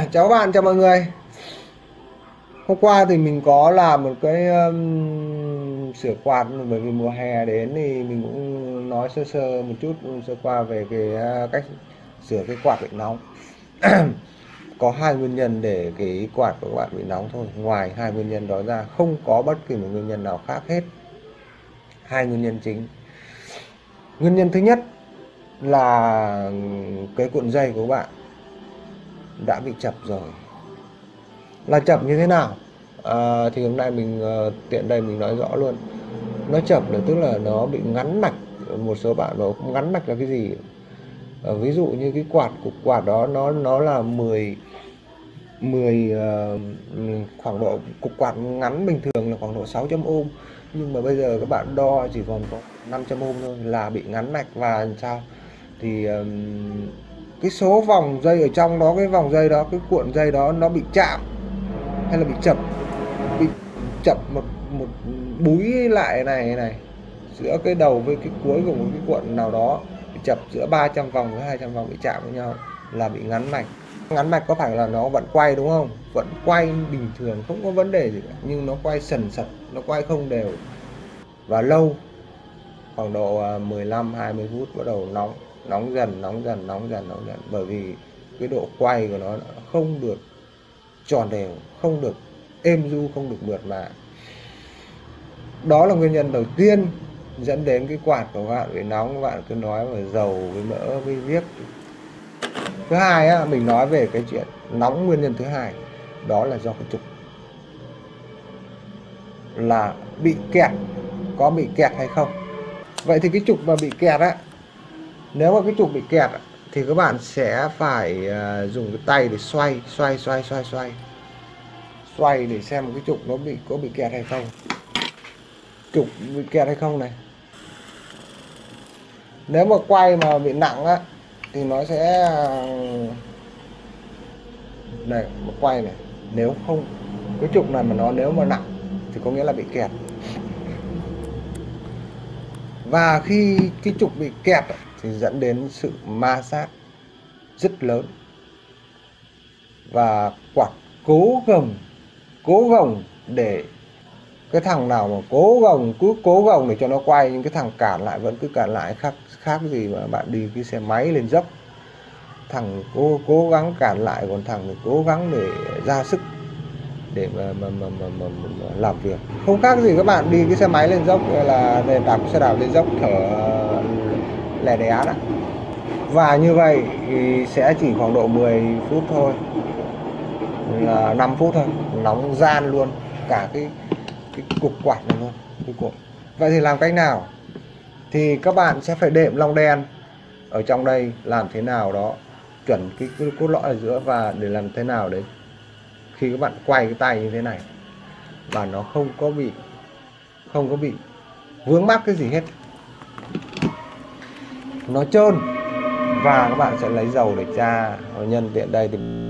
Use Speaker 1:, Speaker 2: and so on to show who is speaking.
Speaker 1: Chào các bạn, chào mọi người. Hôm qua thì mình có làm một cái sửa quạt, bởi vì mùa hè đến thì mình cũng nói sơ sơ một chút sơ qua về cái cách sửa cái quạt bị nóng. Có hai nguyên nhân để cái quạt của các bạn bị nóng thôi. Ngoài hai nguyên nhân đó ra không có bất kỳ một nguyên nhân nào khác hết. Hai nguyên nhân chính. Nguyên nhân thứ nhất là cái cuộn dây của các bạn đã bị chập rồi. Là chập như thế nào? Thì hôm nay mình tiện đây mình nói rõ luôn. Nó chập là tức là nó bị ngắn mạch. Một số bạn bảo ngắn mạch là cái gì? Ví dụ như cái cục quạt đó nó là 10 khoảng độ, cục quạt ngắn bình thường là khoảng độ 600 ohm, nhưng mà bây giờ các bạn đo chỉ còn có 500 ohm thôi là bị ngắn mạch. Và làm sao thì cái số vòng dây ở trong đó, cái vòng dây đó, cái cuộn dây đó nó bị chạm hay là bị chập một búi lại này giữa cái đầu với cái cuối của một cái cuộn nào đó, bị chập giữa 300 vòng với 200 vòng bị chạm với nhau là bị ngắn mạch. Ngắn mạch có phải là nó vẫn quay đúng không? Vẫn quay bình thường, không có vấn đề gì cả, nhưng nó quay sần sật, nó quay không đều và lâu, khoảng độ 15-20 phút bắt đầu nóng dần, bởi vì cái độ quay của nó không được tròn đều, không được êm du, không được mượt mà. Đó là nguyên nhân đầu tiên dẫn đến cái quạt của bạn bị nóng. Các bạn cứ nói về dầu với mỡ với viết. Thứ hai á, mình nói về cái chuyện nóng, nguyên nhân thứ hai đó là do cái trục là bị kẹt. Có bị kẹt hay không? Vậy thì cái trục mà bị kẹt á, nếu mà cái trục bị kẹt thì các bạn sẽ phải dùng cái tay để xoay để xem cái trục nó có bị kẹt hay không. Trục bị kẹt hay không này. Nếu mà quay mà bị nặng á thì nó sẽ này, một quay này, nếu không cái trục này mà nếu mà nặng thì có nghĩa là bị kẹt. Và khi cái trục bị kẹt thì dẫn đến sự ma sát rất lớn, và quạt cố gồng để cái thằng nào mà cố gồng để cho nó quay, nhưng cái thằng cản lại vẫn cứ cản lại. Khác gì mà bạn đi cái xe máy lên dốc, thằng cố gắng cản lại, còn thằng thì cố gắng để ra sức để mà làm việc. Không khác gì các bạn đi cái xe máy lên dốc, là để đạp xe đạp lên dốc thở lè đé đó. Và như vậy thì sẽ chỉ khoảng độ 10 phút thôi, là 5 phút thôi, nóng gian luôn cả cái cục quạt này luôn, cái cục. Vậy thì làm cách nào? Thì các bạn sẽ phải đệm lông đen ở trong đây, làm thế nào đó chuẩn cái cốt lõi ở giữa, và để làm thế nào đấy khi các bạn quay cái tay như thế này và nó không có bị vướng mắc cái gì hết, nó trơn. Và các bạn sẽ lấy dầu để tra. Nhân tiện đây thì